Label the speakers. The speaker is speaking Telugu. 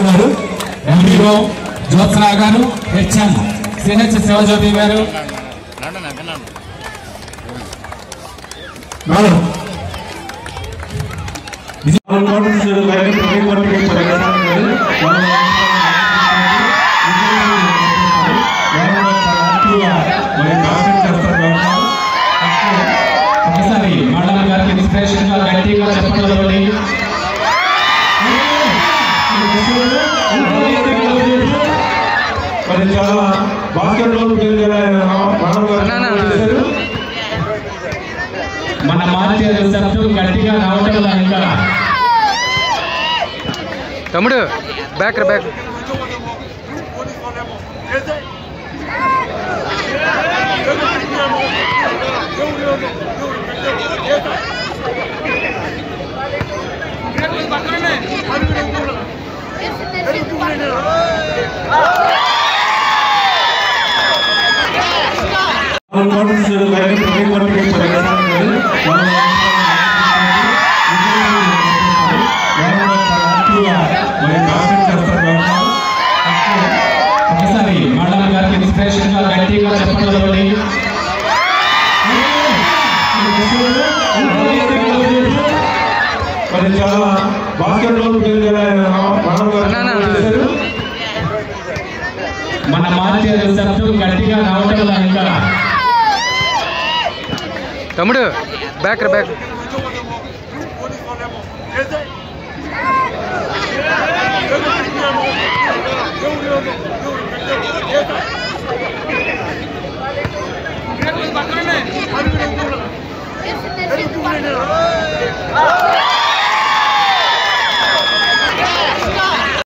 Speaker 1: గారు, ఎంపీఓ జ్యోత్సనా గారు, హెచ్ఎం సిహెచ్ శివజ్యోతి గారు, ఒకసారి మండల గారికి ఇన్స్పిరేషన్ గా గట్టిగా చెప్పండి. మన మార్చి శబ్దం గట్టిగా రావటం ఇంకా
Speaker 2: తమ్ముడు బ్యాక్ బ్యాక్ ఒకసారి మండల గారికి ఇన్స్పిరేషన్ గా గట్టిగా చెప్పండి. మన మార్చి శబ్దం గట్టిగా రావటం ఇంకా తమ్ముడు బ్యాక్ బ్యాక్